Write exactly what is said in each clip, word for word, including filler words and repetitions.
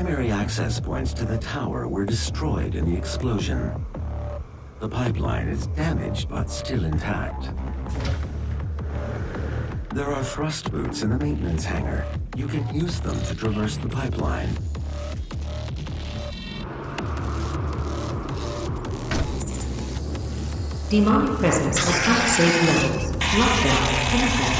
primary access points to the tower were destroyed in the explosion. The pipeline is damaged but still intact. There are thrust boots in the maintenance hangar. You can use them to traverse the pipeline. Demonic presence at unsafe levels. Lockdown in effect.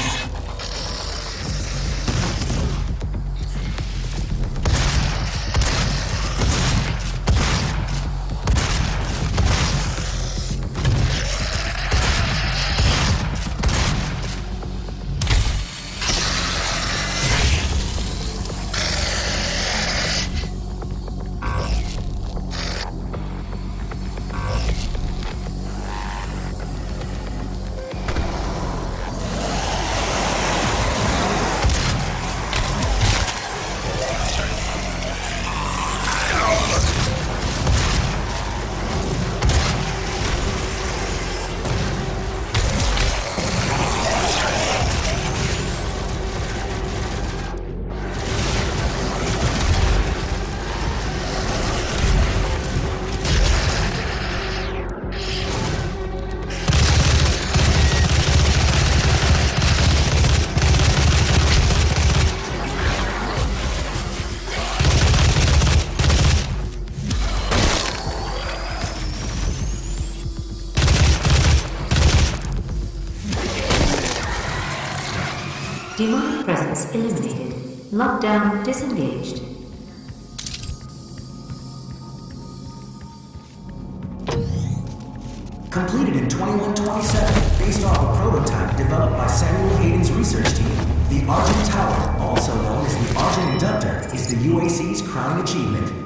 Demonic presence eliminated. Lockdown disengaged. Completed in twenty-one twenty-seven, based off a prototype developed by Samuel Hayden's research team. The ARGENT Tower, also known as the ARGENT Inductor, is the U A C's crowning achievement.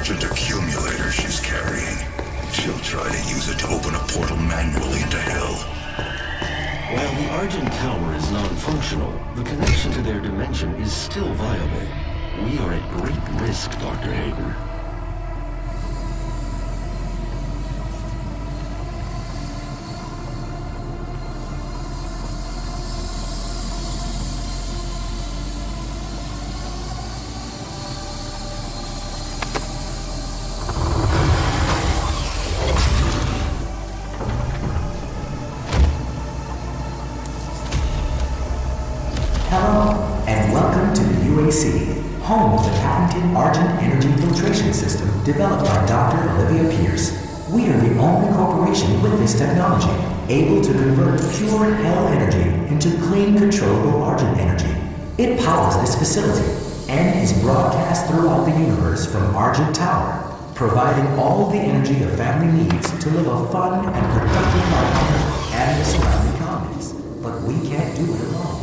Argent accumulator she's carrying. She'll try to use it to open a portal manually into hell. While the Argent Tower is non-functional, the connection to their dimension is still viable. We are at great risk, Doctor Hayden. Hello, and welcome to the U A C, home of the patented ARGENT energy filtration system developed by Doctor Olivia Pierce. We are the only corporation with this technology, able to convert pure hell energy into clean, controllable ARGENT energy. It powers this facility and is broadcast throughout the universe from ARGENT Tower, providing all the energy a family needs to live a fun and productive life on Earth and the surrounding colonies. But we can't do it alone.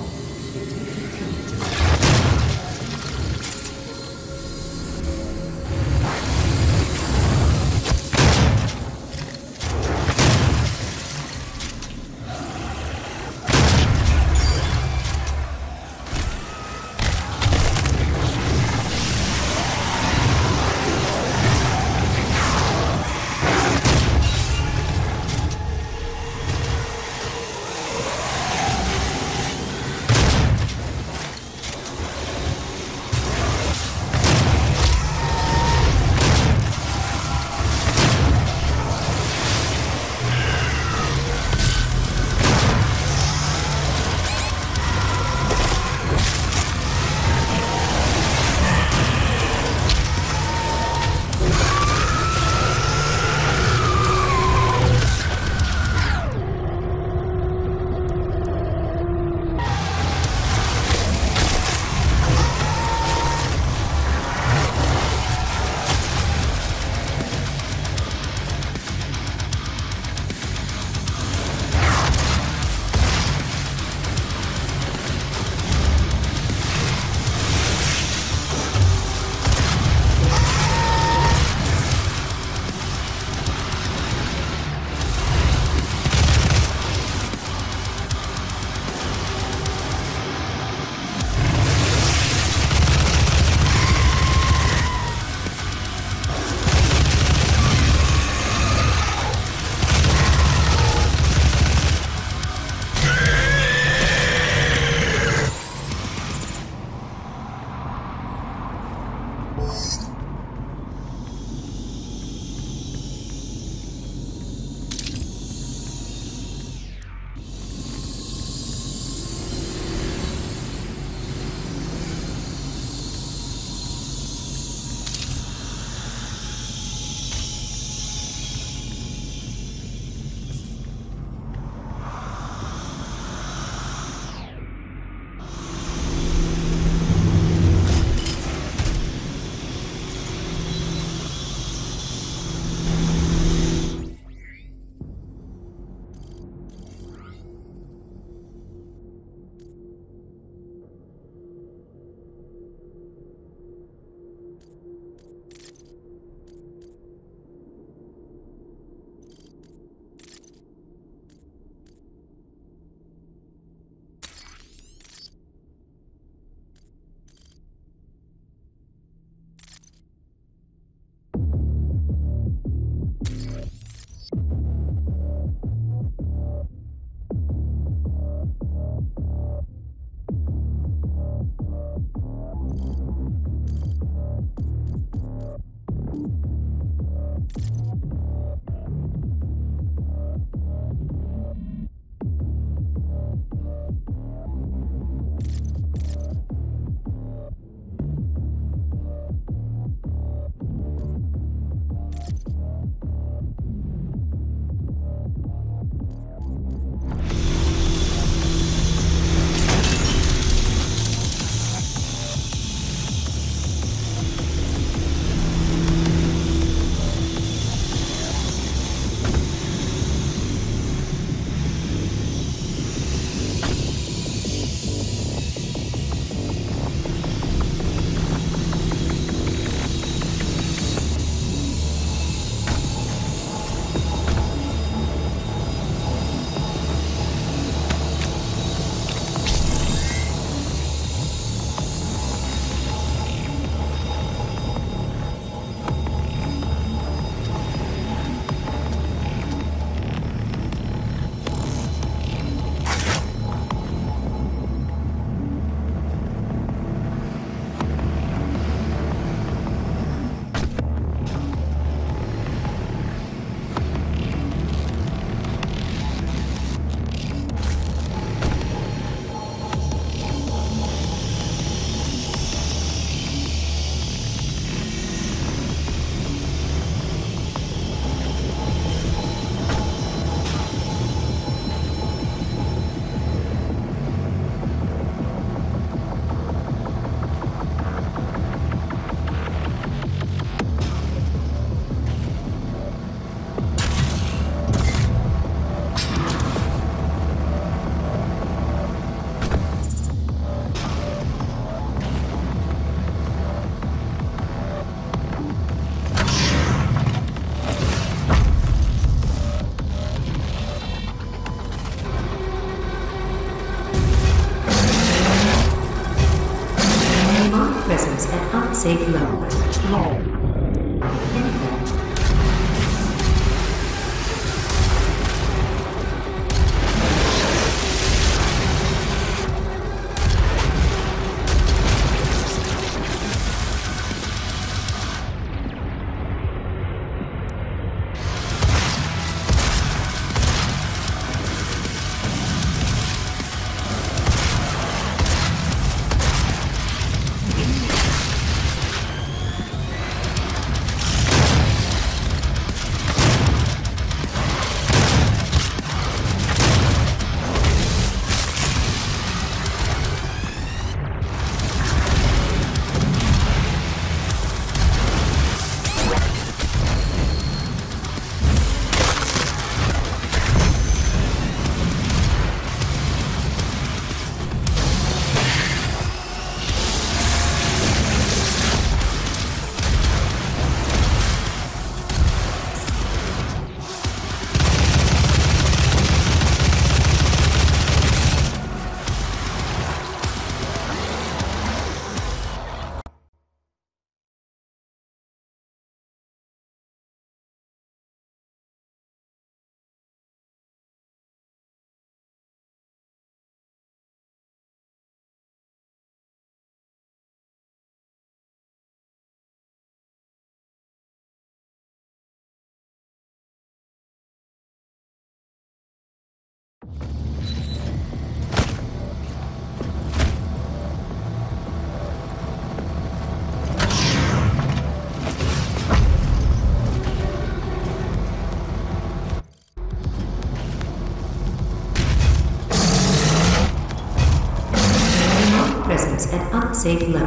safe levels.